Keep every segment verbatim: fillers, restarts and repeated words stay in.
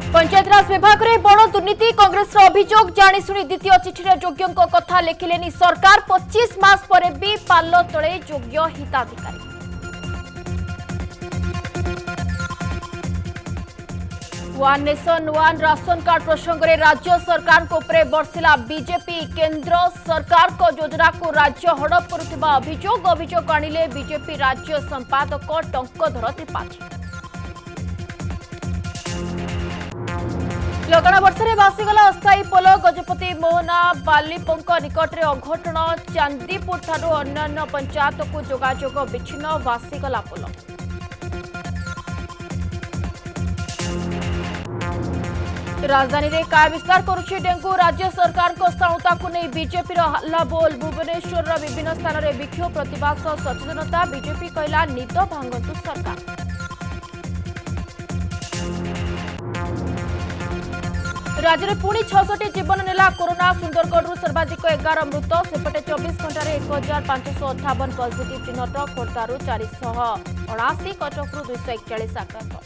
पंचायतराज विभाग में बड़ दुर्नीति कांग्रेस अभियोग जाणीशुणी द्वितीय चिठी योग्यों कथा लिखिले सरकार पच्चीस मास पर भी पाल तले योग्य हिताधिकारी। One nation one ration card प्रसंग में राज्य सरकार उपरे बर्षिला बीजेपी केंद्र सरकार को योजना को राज्य हड़प करुवा अभियोग अभियोग आनिले बीजेपी राज्य संपादक टंकधर त्रिपाठी। लगाण वर्षे भासीगला अस्थायी पोल गजपति मोहना बालीपंक निकट में अघटन चांदीपुर ठारू अन्य पंचायत को जोगाजोग विच्छिन्न भासीगला पोल। राजधानी में काय विस्तार करुछि डेंगू राज्य सरकार को स्थाणुता को नहीं बीजेपी हल्ला बोल भुवनेश्वर विभिन्न स्थान में विक्षोभ प्रतिवाद सचेतनता बीजेपी कहला निद भांगतु सरकार। राज्य में पुणी छसठी जीवन नेला कोरोना सुंदरगढ़ सर्वाधिक एगार मृत सेपटे चौबीस घंटे एक हजार पांचश अठावन पॉजिटिव चिन्हट खोर्धारू चार अणाशी कटकू दुईश एकचाश आक्रांत।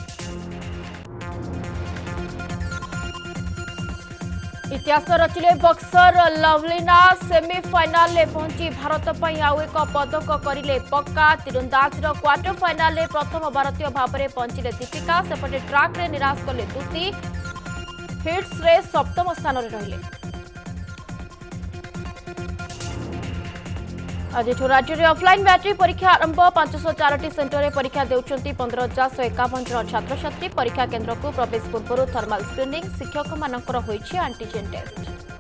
इतिहास रचिले बक्सर लवलीना सेमीफाइनाल में पहुंची भारत पर आउ एक पदक करिले पक्का तीरंदाजर क्वार्टर फाइनाल में प्रथम भारतीय भाव में पहुंचले दीपिका सेपटे ट्राक रे निराश कले दूती हिट्स रे सप्तम स्थान रे रहिले। आज राज्य में ऑफलाइन बैटरी परीक्षा आरंभ पांचश चार सेंटर में परीक्षा देउछंती पंद्रह हजार सौ एकावन जन छात्र छात्री परीक्षा केन्द्र को प्रवेश पूर्व थर्माल स्क्रीनिंग शिक्षक मानकर होईछि एंटीजेन टेस्ट।